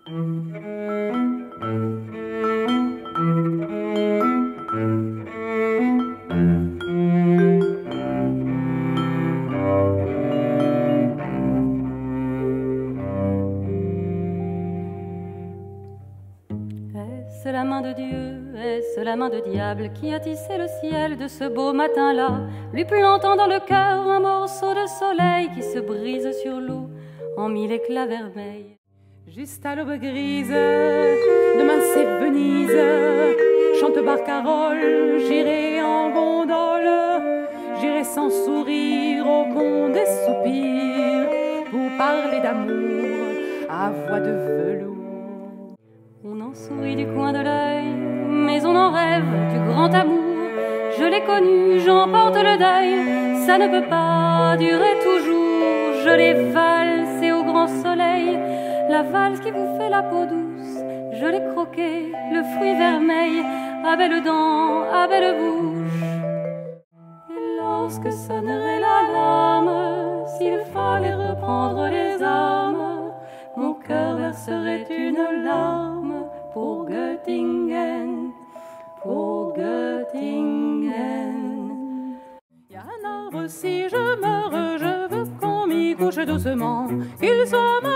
Est-ce la main de Dieu, est-ce la main de diable qui a tissé le ciel de ce beau matin-là, lui plantant dans le cœur un morceau de soleil qui se brise sur l'eau en mille éclats vermeils? Juste à l'aube grise, demain c'est Venise, chante Barcarolle, j'irai en gondole, j'irai sans sourire au con des soupirs, pour parler d'amour à voix de velours. On en sourit du coin de l'œil, mais on en rêve du grand amour. Je l'ai connu, j'en porte le deuil, ça ne peut pas durer toujours. Je l'ai valsé au grand soleil, la valse qui vous fait la peau douce. Je l'ai croqué, le fruit vermeil, à belles dents, à belle bouche. Et lorsque sonnerait l'alarme, s'il fallait reprendre les armes, mon cœur verserait une larme pour Göttingen, pour Göttingen. Y a un arbre, si je meurs, je veux qu'on m'y couche doucement, qu'il soit